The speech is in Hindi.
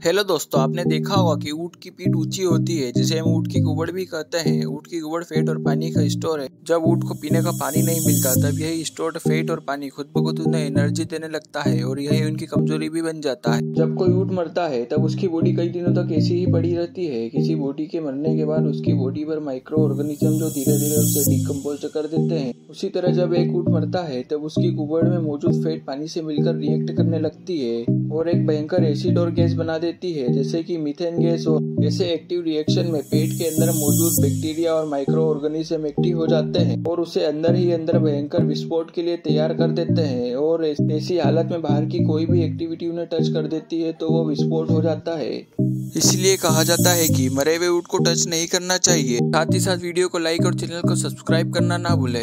हेलो दोस्तों, आपने देखा होगा कि ऊँट की पीठ ऊंची होती है, जिसे हम ऊँट की कुबड़ भी कहते हैं। ऊँट की कुबड़ फैट और पानी का स्टोर है। जब ऊँट को पीने का पानी नहीं मिलता, तब यही स्टोर्ड फैट और पानी खुद ब खुद उन्हें एनर्जी देने लगता है और यही उनकी कमजोरी भी बन जाता है। जब कोई ऊँट मरता है, तब उसकी बॉडी कई दिनों तक ऐसी ही पड़ी रहती है। किसी बॉडी के मरने के बाद उसकी बॉडी पर माइक्रो ऑर्गेनिज्म जो धीरे धीरे उसे डिकम्पोज कर देते हैं। उसी तरह जब एक ऊँट मरता है, तब उसकी कुबड़ में मौजूद फैट पानी से मिलकर रिएक्ट करने लगती है और एक भयंकर एसिड और गैस बना देती है, जैसे कि मीथेन गैस। और ऐसे एक्टिव रिएक्शन में पेट के अंदर मौजूद बैक्टीरिया और माइक्रो ऑर्गेनिज्म एक्टिव हो जाते हैं और उसे अंदर ही अंदर भयंकर विस्फोट के लिए तैयार कर देते हैं। और ऐसी हालत में बाहर की कोई भी एक्टिविटी उन्हें टच कर देती है तो वो विस्फोट हो जाता है। इसलिए कहा जाता है कि मरे हुए ऊँट को टच नहीं करना चाहिए। साथ ही साथ वीडियो को लाइक और चैनल को सब्सक्राइब करना ना भूलें।